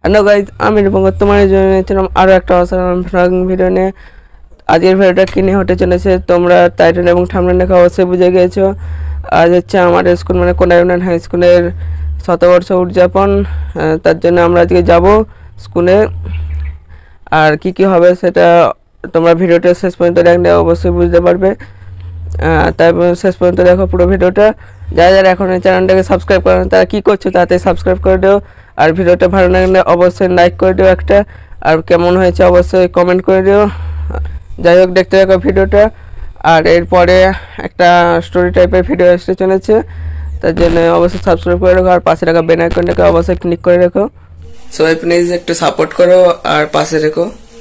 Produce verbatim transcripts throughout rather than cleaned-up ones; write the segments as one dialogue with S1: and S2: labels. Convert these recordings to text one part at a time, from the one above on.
S1: Hello guys, আমি রূপঙ্কর তোমাদের জন্য নিয়েছিলাম আরও একটা অসাধারণ ভ্লগিং ভিডিও নিয়ে। আজকের ভিডিওটা কিনে হতে চলেছে, তোমরা টাইটেল এবং থাম্বনেল দেখে অবশ্যই বুঝে গিয়েছো। আজ হচ্ছে আমাদের স্কুল মানে কোনা ইউনিয়ন হাই স্কুলের শতবর্ষ উদযাপন। তার জন্য আমরা আজকে যাব স্কুলে, আর কি কি হবে সেটা তোমরা ভিডিওটা শেষ পর্যন্ত দেখলে অবশ্যই বুঝতে পারবে। তারপর শেষ পর্যন্ত দেখো পুরো ভিডিওটা। যারা যারা এখন এই চ্যানেলটাকে সাবস্ক্রাইব করেন তারা কী করছো, তাতে সাবস্ক্রাইব করে দিও। আর ভিডিওটা ভালো লাগলে অবশ্যই লাইক করে দিও একটা, আর কেমন হয়েছে অবশ্যই কমেন্ট করে দিও। যাই হোক, দেখতে থাকো ভিডিওটা। আর এরপরে একটা স্টোরি টাইপের ভিডিও আসতে চলেছে, তার জন্য অবশ্যই সাবস্ক্রাইব করে রাখো, আর পাশে রাখা বেল আইকনটাকে অবশ্যই ক্লিক করে রাখো। সবাই প্লিজ একটু সাপোর্ট করো আর পাশে রেখো।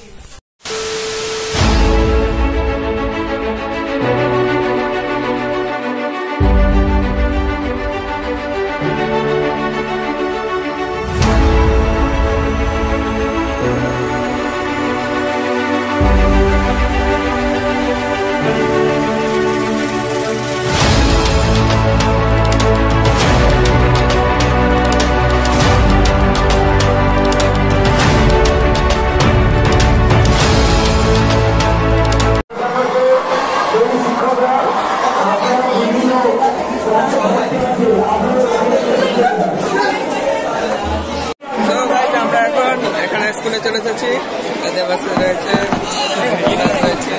S1: স্কুলে চলে এসেছি, তাদের বাসে রয়েছে রয়েছে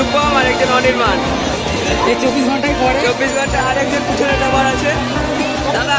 S1: রূপম আর একজন অনির্বাণ।
S2: এই চব্বিশ ঘন্টায় পরে
S1: চব্বিশ ঘন্টা আর একজন পিছনে যাবার আছে দাদা।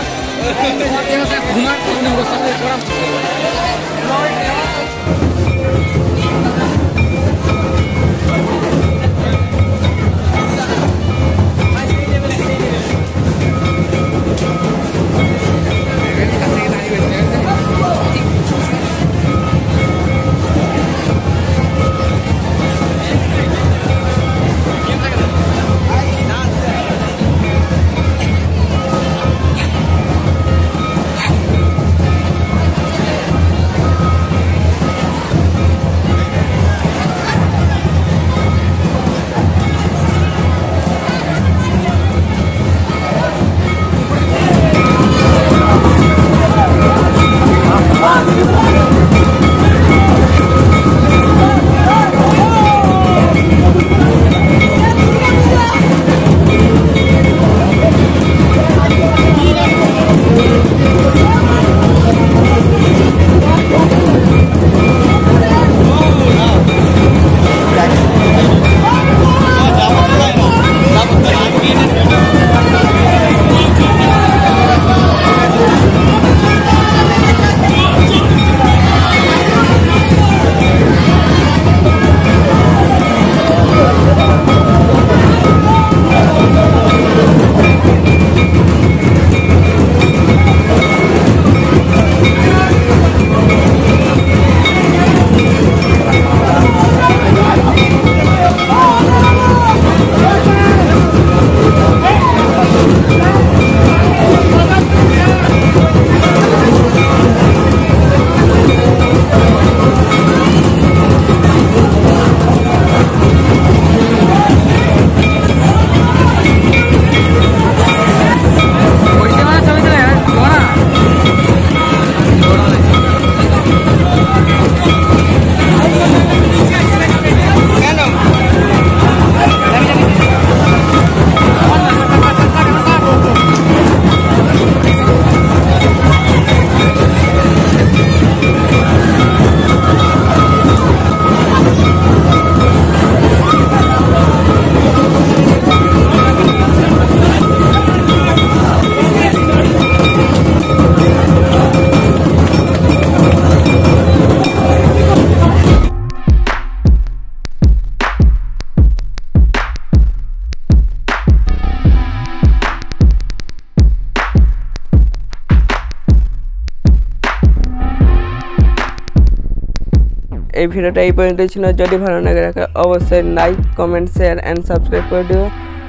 S1: এই ভিডিওটা এই পর্যন্তই ছিল। যদি ভালো লাগে রাখে অবশ্যই like comment share and subscribe করে দিও।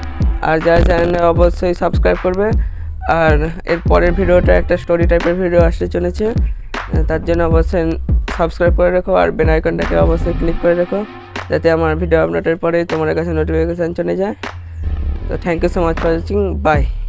S1: আর যারা চ্যানেলে অবশ্যই সাবস্ক্রাইব করবে। আর এর পরের ভিডিওটা একটা স্টোরি টাইপের ভিডিও আসতে চলেছে, তার জন্য অবশ্যই সাবস্ক্রাইব করে রাখো আর বেল আইকনটাকে অবশ্যই ক্লিক করে রাখো, যাতে আমার ভিডিও আপলোডের পরে তোমার কাছে নোটিফিকেশান চলে যায়। তো thank you so much for watching, by.